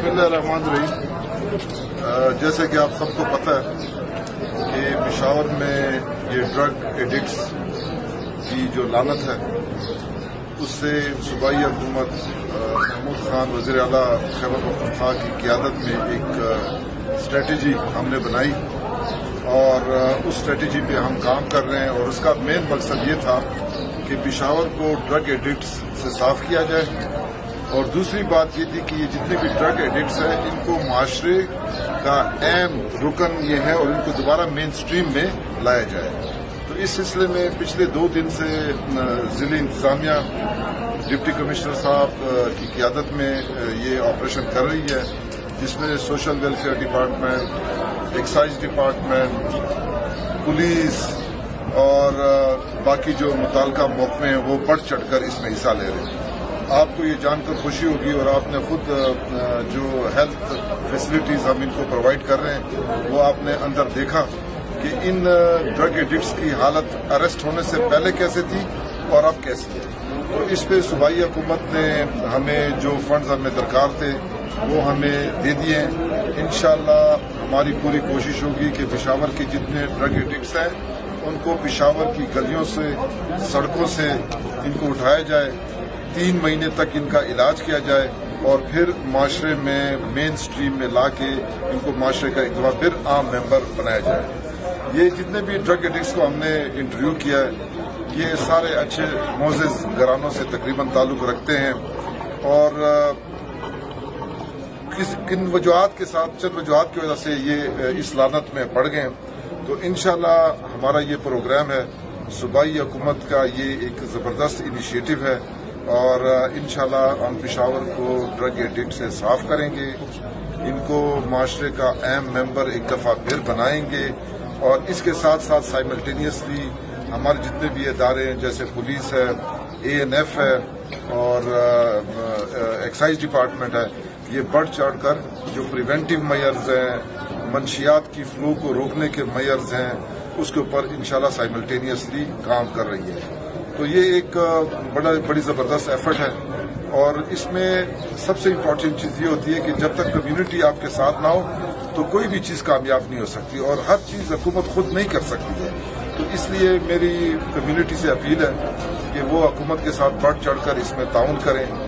बिस्मिल्लाहिर्रहमानिर्रहीम। जैसे कि आप सबको पता है कि पेशावर में ये ड्रग एडिक्ट्स की जो लानत है उससे सूबाई हुकूमत महमूद खान वज़ीर आला खैबर पख्तूनख्वा की क़ियादत में एक स्ट्रेटजी हमने बनाई और उस स्ट्रेटजी पे हम काम कर रहे हैं और उसका मेन मकसद ये था कि पेशावर को ड्रग एडिक्ट्स से साफ किया जाए। और दूसरी बात ये थी कि ये जितने भी ड्रग एडिक्ट्स हैं इनको माशरे का अहम रुकन ये है और इनको दोबारा मेन स्ट्रीम में लाया जाए। तो इस सिलसिले में पिछले 2 दिन से जिले इंतजामिया डिप्टी कमिश्नर साहब की क़ियादत में ये ऑपरेशन कर रही है, जिसमें social welfare department, excise department, police और बाकी जो मुताल्लिका महकमे हैं वो बढ़ चढ़कर इसमें हिस्सा ले रहे हैं। आपको ये जानकर खुशी होगी और आपने खुद जो हेल्थ फैसिलिटीज हम इनको प्रोवाइड कर रहे हैं वो आपने अंदर देखा कि इन ड्रग एडिक्ट्स की हालत अरेस्ट होने से पहले कैसे थी और अब कैसी है। तो इस पे सूबाई हुकूमत ने हमें जो फंड्स हमें दरकार थे वो हमें दे दिए हैं। इंशाअल्लाह हमारी पूरी कोशिश होगी कि पेशावर के जितने ड्रग एडिक्ट्स हैं उनको पेशावर की गलियों से, सड़कों से इनको उठाया जाए, 3 महीने तक इनका इलाज किया जाए और फिर माशरे में मेन स्ट्रीम में लाके इनको माशरे का एक दफा फिर आम मेंबर बनाया जाए। ये जितने भी ड्रग एडिक्ट्स को हमने इंटरव्यू किया है ये सारे अच्छे मोअज़्ज़िज़ घरानों से तकरीबन ताल्लुक रखते हैं और किन वजूहात के साथ, चंद वजूहात की वजह से ये इस लानत में पड़ गए। तो इंशाअल्लाह हमारा ये प्रोग्राम है, सूबाई हुकूमत का ये एक जबरदस्त इनिशिएटिव है और इंशाअल्लाह हम पेशावर को ड्रग एडिक्ट से साफ करेंगे, इनको माशरे का अहम मेंबर एक दफा फिर बनाएंगे और इसके साथ साथ साइमल्टेनियसली हमारे जितने भी इदारे हैं जैसे पुलिस है, ANF है और एक्साइज डिपार्टमेंट है, ये बढ़ चढ़कर जो प्रिवेंटिव मेजर्स हैं, मंशियात की फ्लो को रोकने के मेजर्स हैं, उसके ऊपर इंशाअल्लाह साइमल्टेनियसली काम कर रही है। तो ये एक बड़ी जबरदस्त एफर्ट है और इसमें सबसे इम्पोर्टेंट चीज ये होती है कि जब तक कम्युनिटी आपके साथ ना हो तो कोई भी चीज कामयाब नहीं हो सकती और हर चीज हुकूमत खुद नहीं कर सकती है। तो इसलिए मेरी कम्युनिटी से अपील है कि वो हुकूमत के साथ बढ़ चढ़कर इसमें ताउन करें